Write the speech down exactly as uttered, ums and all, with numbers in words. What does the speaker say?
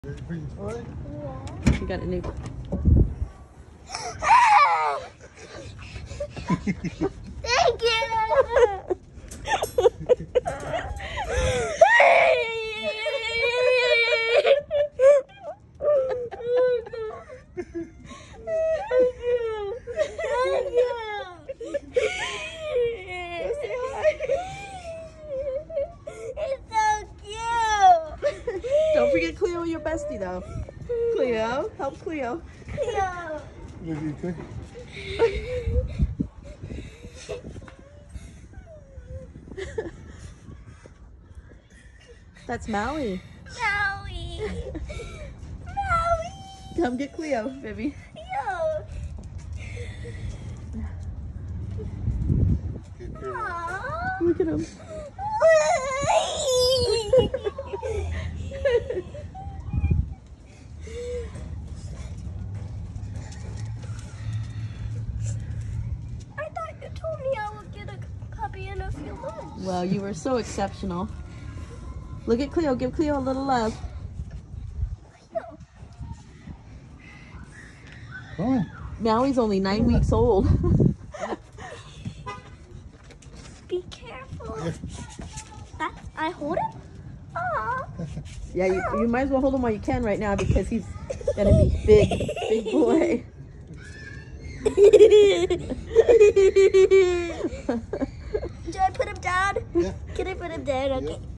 You got a new. Thank you. Don't forget Cleo, your bestie, though. Cleo, help Cleo. Cleo. That's Maui. Maui. Maui. Come get Cleo, baby. Cleo. Aww. Look at him. I thought you told me I would get a puppy in a few months. Well, you were so exceptional. Look at Cleo. Give Cleo a little love. Oh. Maui's only nine weeks old. Be careful. That's, I hold him? Aww. Yeah, you, you might as well hold him while you can right now because he's gonna be big, big boy. Should I put him down? Yeah. Can I put him down? Okay. Yeah.